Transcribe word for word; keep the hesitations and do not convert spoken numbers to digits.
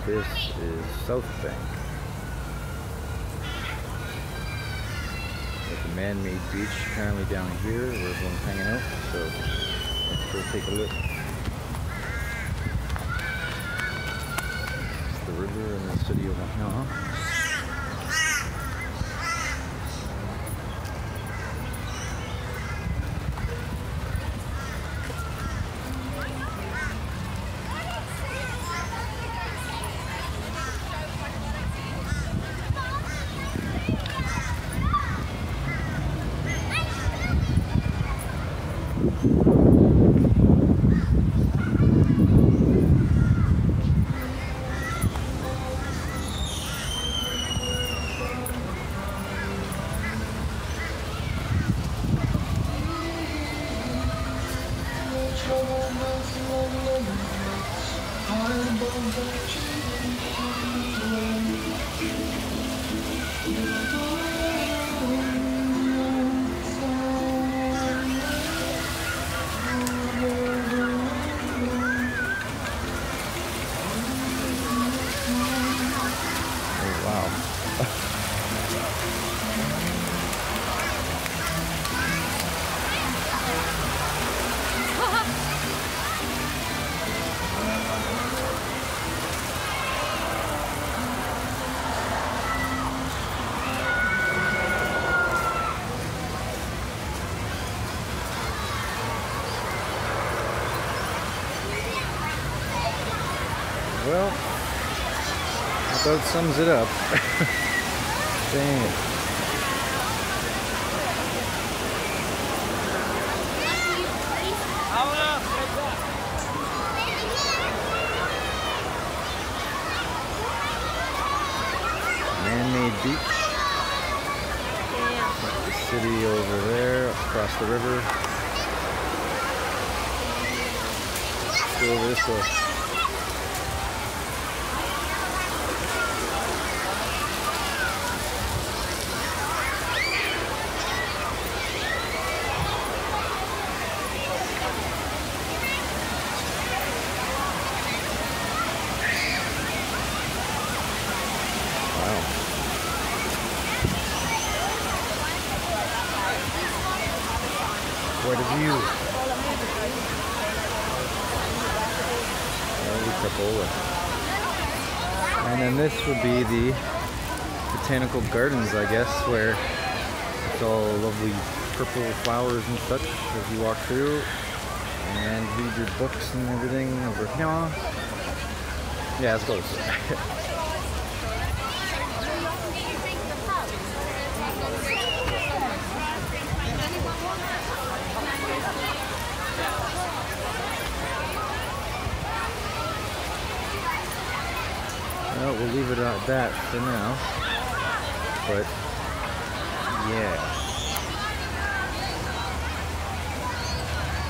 This is Southbank. With a man-made beach currently down here where everyone's hanging out. So let's go take a look. It's the river and the city of Brisbane. Well, that about sums it up. Dang. Man-made beach. The city over there, across the river. Let's go over this way. Quite a view. And then this would be the botanical gardens, I guess, where it's all lovely purple flowers and such as you walk through and read your books and everything over here. Yeah, it's close. Well, we'll leave it at that for now, but yeah.